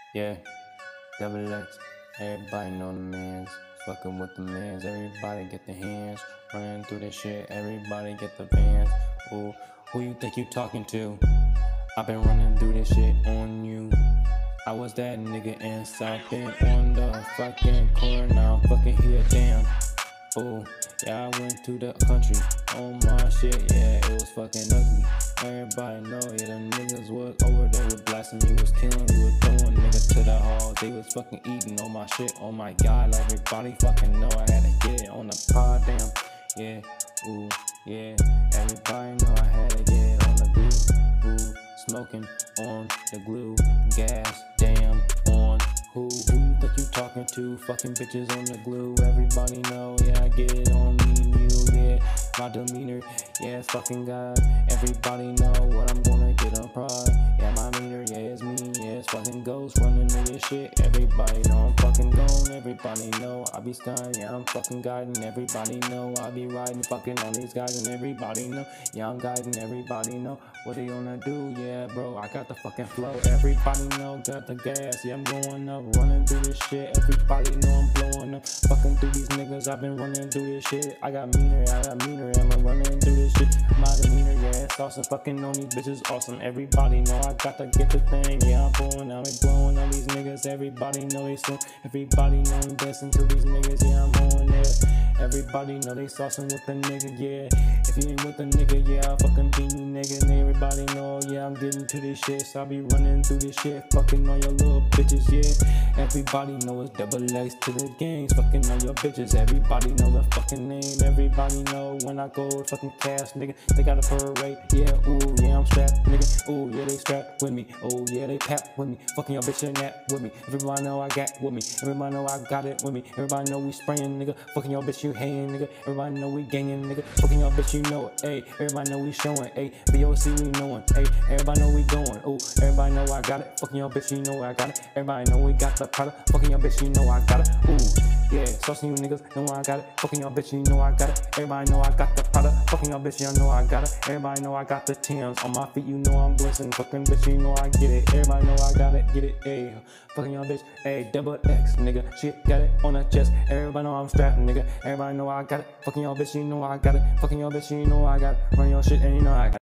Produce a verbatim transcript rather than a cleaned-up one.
Yeah, double X. Everybody know the mans. Fucking with the mans. Everybody get the hands. Running through this shit. Everybody get the vans. Ooh, who you think you talking to? I've been running through this shit on you. I was that nigga in South Bend on the fucking corner. Now I'm fucking here, damn. Ooh, yeah, I went to the country on my shit, yeah, it was fucking ugly. Everybody know, yeah, them niggas was over there, was blasting me, was killing me, was throwing niggas to the halls. They was fucking eating on my shit, oh my god, everybody fucking know I had to get it on the pod, damn. Yeah, ooh, yeah, everybody know I had to get it on the glue. Ooh, smoking on the glue, gas, damn, on who, who you think you talking to? Fucking bitches on the glue, everybody know, yeah, I get it on me, mule, yeah, my demeanor, yeah, it's fucking God, everybody know what I'm gonna get on pride, yeah, my meter, yeah, it's me, yeah, it's fucking ghost, running through this shit, everybody know I'm fucking gone, everybody know I be skying, yeah, I'm fucking guiding, everybody know I be riding, fucking on these guys, and everybody know, yeah, I'm guiding, everybody know what they gonna do, yeah, bro, I got the fucking flow, everybody know, got the gas, yeah, I'm going up, running through this shit, everybody know I'm blowing up, fucking through these niggas, I've been running through this shit, I got meaner, I got meaner, I'm running through this shit, my demeanor, yeah, it's awesome, fucking on these bitches, awesome, everybody know I got to get the thing, yeah, I'm blowing out, I'm blowing on these niggas, everybody know they soon, everybody know I'm dancing to these niggas, yeah, I'm on there, everybody know they saucing with the nigga, yeah, if you ain't with the nigga, yeah, I'll fucking beat you, nigga, and everybody know, yeah, I'm getting to this shit, so I be running through this shit, fucking on your little bitches, yeah, everybody know it's double X to the gangs, fucking on your bitches, everybody know the fucking name, everybody know when I go fucking cast, nigga, they got a parade, yeah, ooh, yeah, I'm strapped, nigga, ooh, yeah, they strapped with me, ooh, yeah, they packed with me, fucking your bitch and that with me, everybody know I got with me, everybody know I got it with me, everybody know we spraying, nigga, fucking your bitch, you hating, nigga, everybody know we ganging, nigga, fucking your bitch, you know it, ayy, everybody know we showing, ayy, B O C we knowing, ayy, everybody know we going, ooh, everybody know I got it, fucking your bitch, you know I got it, everybody know we got the product, fucking your bitch, you know I got it, ooh, yeah, saucing you niggas, know I got it, fucking your bitch, you know I got it, everybody know I got the product, fucking your bitch, you know I got it, everybody know I got the Tims, on my feet, you know I'm blitzing, fucking bitch, you know I get it, everybody know I got it, get it, ayy, fucking your bitch, ayy, double X, nigga, shit, got it on the chest, everybody know I'm strapped, nigga, everybody know I got it, fucking your bitch, you know I got it, fucking your bitch, you know I got it, run your shit, and you know I got it.